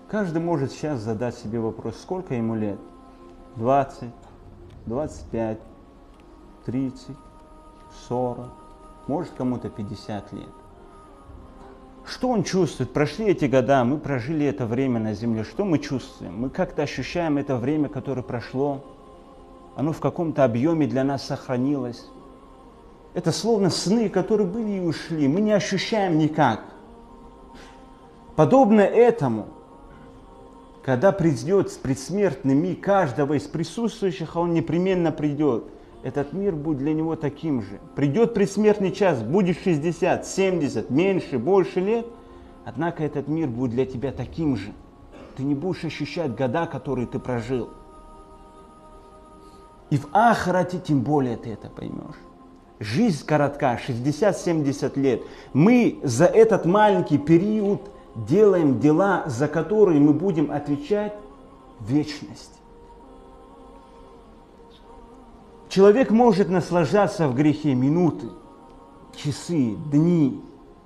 Каждый может сейчас задать себе вопрос, сколько ему лет? 20, 25, 30, 40, может кому-то 50 лет. Что он чувствует? Прошли эти года, мы прожили это время на земле. Что мы чувствуем? Мы как-то ощущаем это время, которое прошло. Оно в каком-то объеме для нас сохранилось. Это словно сны, которые были и ушли. Мы не ощущаем никак. Подобно этому, когда придет предсмертный миг каждого из присутствующих, а он непременно придет, этот мир будет для него таким же. Придет предсмертный час, будет 60, 70, меньше, больше лет, однако этот мир будет для тебя таким же. Ты не будешь ощущать года, которые ты прожил. И в ахирате тем более ты это поймешь. Жизнь коротка, 60-70 лет. Мы за этот маленький период делаем дела, за которые мы будем отвечать в вечность. Человек может наслаждаться в грехе минуты, часы, дни.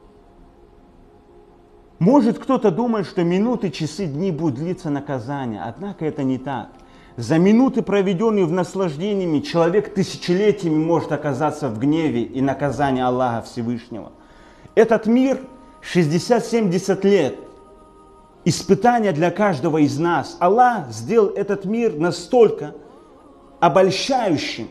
Может кто-то думать, что минуты, часы, дни будет длиться наказание. Однако это не так. За минуты, проведенные в наслаждении, человек тысячелетиями может оказаться в гневе и наказании Аллаха Всевышнего. Этот мир 60-70 лет. Испытание для каждого из нас. Аллах сделал этот мир настолько обольщающим.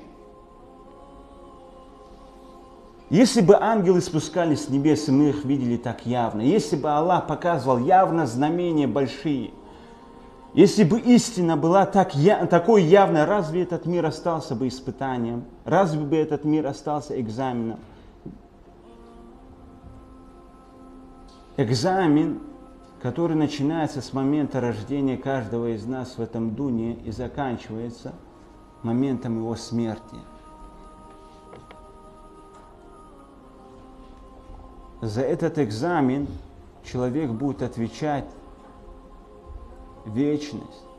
Если бы ангелы спускались с небес, и мы их видели так явно, если бы Аллах показывал явно знамения большие, если бы истина была такой явной, разве этот мир остался бы испытанием? Разве бы этот мир остался экзаменом? Экзамен, который начинается с момента рождения каждого из нас в этом дуне и заканчивается моментом его смерти. За этот экзамен человек будет отвечать вечность.